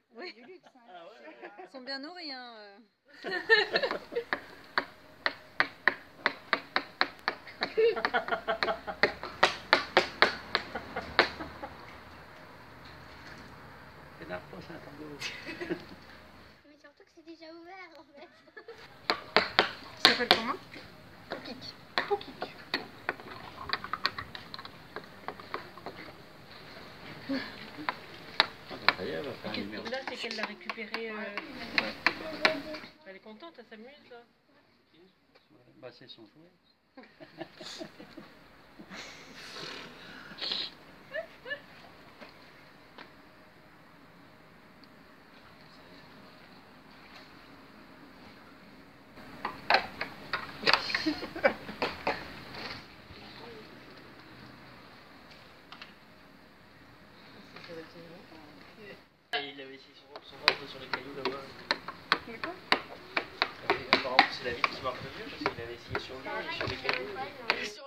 Oui. Du luxe. Hein. Ah ouais. Ils sont bien nourris, hein. T'énerve pas, c'est un tango. Mais surtout que c'est déjà ouvert en fait. Ça s'appelle comment? Poukik. Poukik. Ça y est, elle va faire un numéro. Là, c'est qu'elle l'a récupéré. Elle est contente, elle s'amuse là. Bah, c'est son jouet. Il avait essayé son ventre sur les cailloux là-bas. D'accord. Apparemment, c'est la ville qui marche le mieux parce qu'il avait essayé sur lui et sur les cailloux.